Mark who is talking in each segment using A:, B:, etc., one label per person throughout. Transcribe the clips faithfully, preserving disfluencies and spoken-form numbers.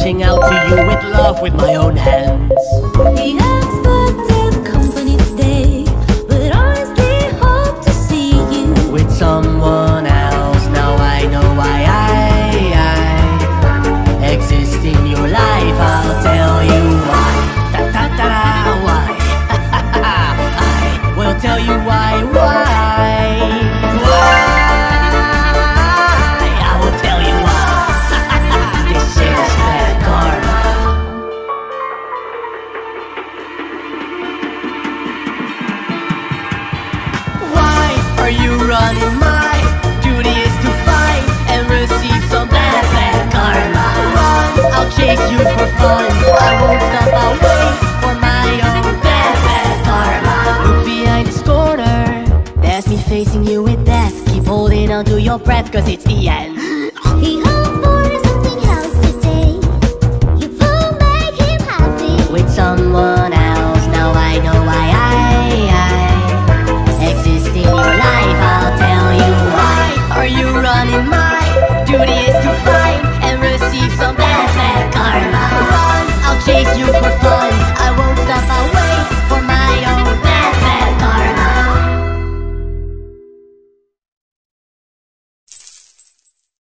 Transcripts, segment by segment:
A: reaching out to you with love with my own hands.
B: He expected company today, but honestly hope to see you
A: with someone else. Now I know why I, I exist in your life. I'll tell you why. Da da da da, why? I will tell you why, why, why. I will tell you why. This is bad karma. Why are you running? My duty is to fight and receive some bad, bad karma. Run, I'll chase you for fun. I won't stop, I'll wait for my own bad, bad karma. Look behind this corner, that's me facing you with death. Keep holding on to your breath, cause it's the end.
B: He hoped for something else today. You will make him happy
A: with someone else. Now I know why I, I exist in your life. I'll tell you why. Are you running? My duty is to fight and receive some bad, bad karma. Run, I'll chase you for fun. I won't stop, I'll wait for my own bad, bad karma.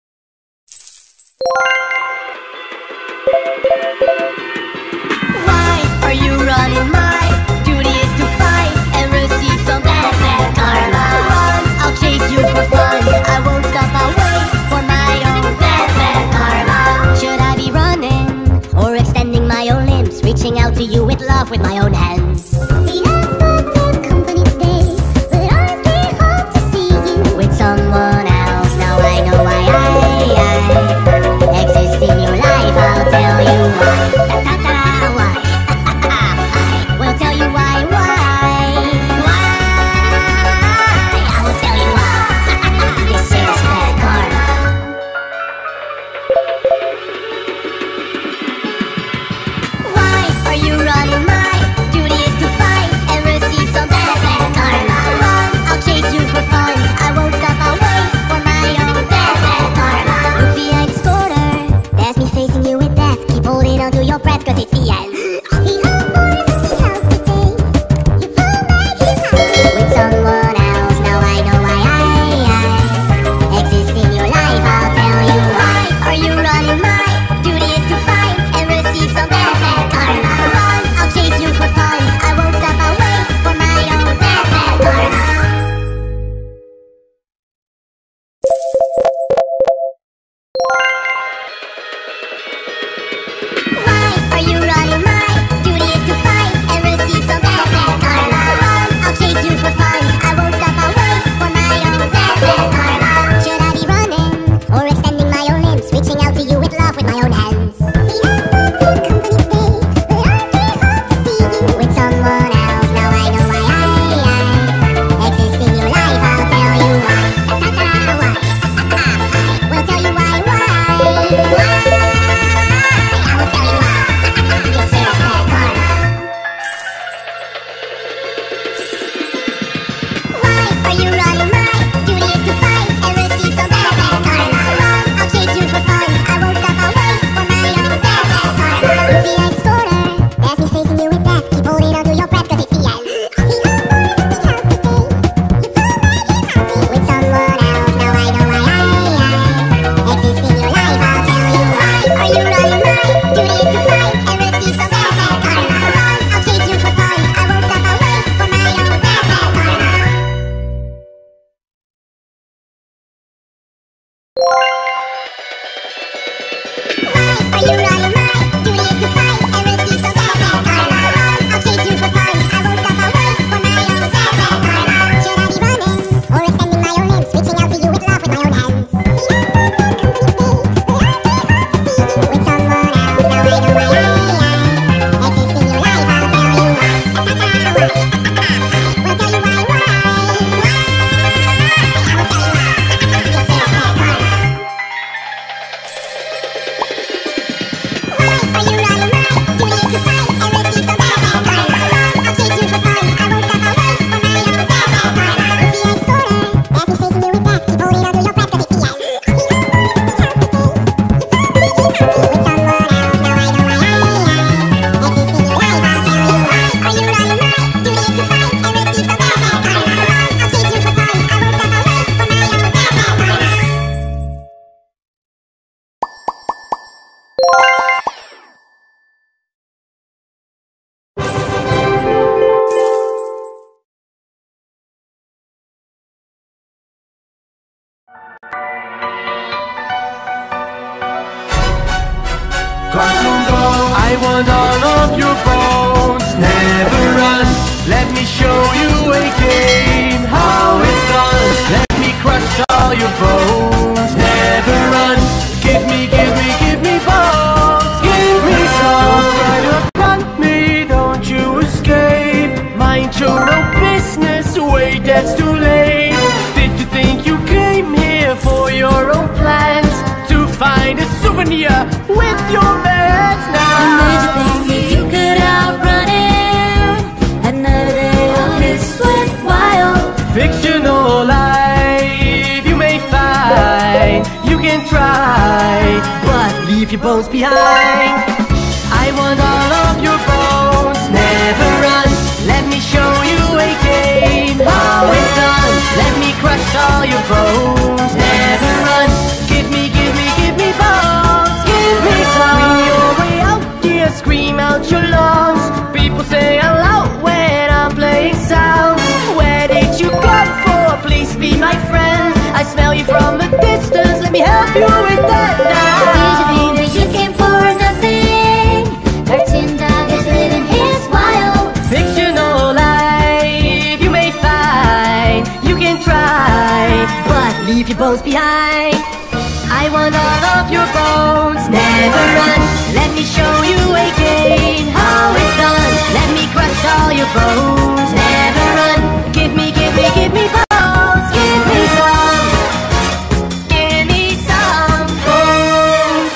A: I want all of your bones. Never run. Let me show you a game. How it's done. Let me crush all your bones. Never run. Give me, give me, give me bones. Give me some. Try to hunt me. Don't you escape. Mind your own business. Wait, that's too late. Did you think you came here for your own plans? To find a souvenir with your meds now?
B: Did you think that you could outrun him? Another day on his sweat wild.
A: Fictional life you may find. You can try, but leave your bones behind. I want all of your bones. Never run. Let me show you a game. How it's done. Let me crush all your bones. Never run. Give me, give me, give me bones. Give me some. Scream your way out, dear. Scream out your lungs. People say I'm loud when I'm playing sounds. Where did you come for? Please be my friend. I smell you from a distance. Let me help you with that now.
B: Did you think that you came for nothing? Cartoon dog is living his wild.
A: Fictional life you may find. You can try, but leave your bones behind. I want all of your bones. Never run. Let me show you a game. How it's done. Let me crush all your bones. Never run. Give me, give me, give me bones. Give me some. Give me some bones.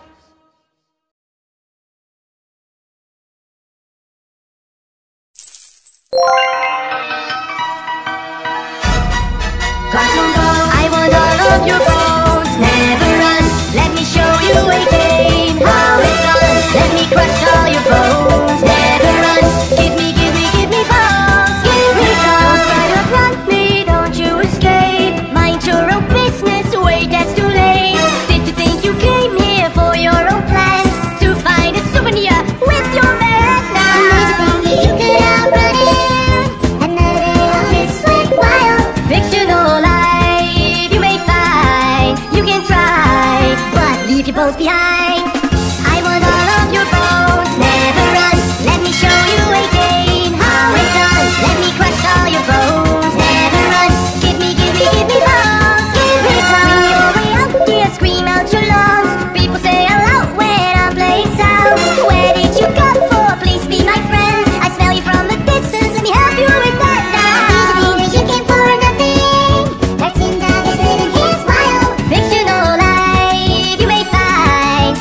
A: Cartoon Dog, I want all of your bones. Never run. Let me show you a game. How it's done. Let me crush all your bones. Never run. Give me, give me, give me bones. Give me some. Don't try to run me. Don't you escape. Mind your own business. Wait, that's too late. Did you think you came here for your own plans? To find a souvenir with your meds now?
B: Did you think that you could outrun him? Another day on his sweat wild.
A: Fictional life you may find. You can try, but leave your bones behind. I want all of your bones. Never run. Let me show you a game. How it's done. Let me crush all your bones. Never run. Give me, give me, give me bones. Give me some. Scream your way out, dear. Scream out your lungs. People say I'm loud when I'm playing sounds. Where did you come for? Please be my friend. I smell you from a distance. Let me help you with that now.
B: Did you think that you came for nothing? Cartoon dog is living his wild.
A: Fictional life you may find.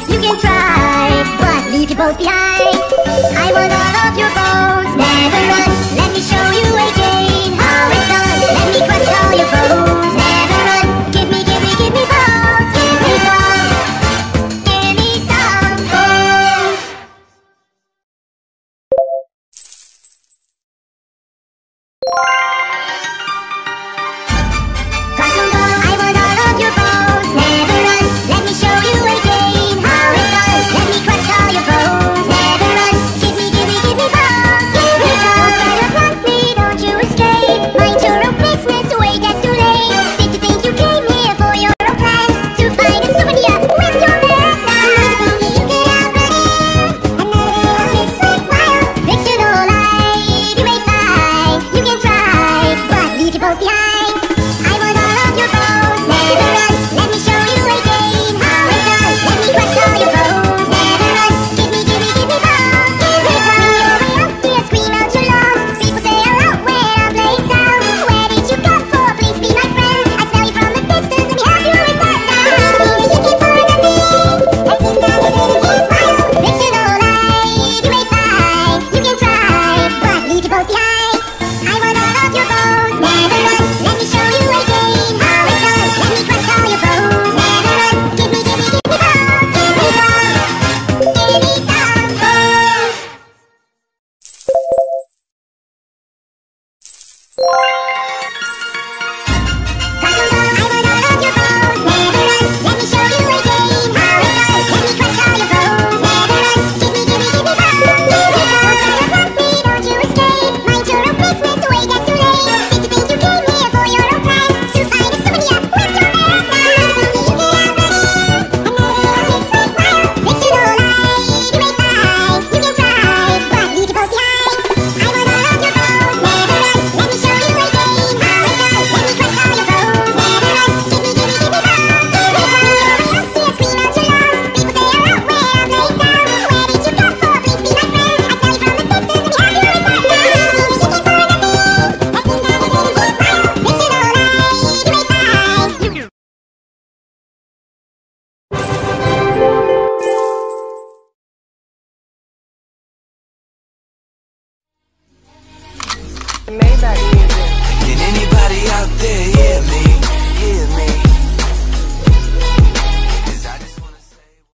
C: Maybach music.
D: Can anybody out there hear me?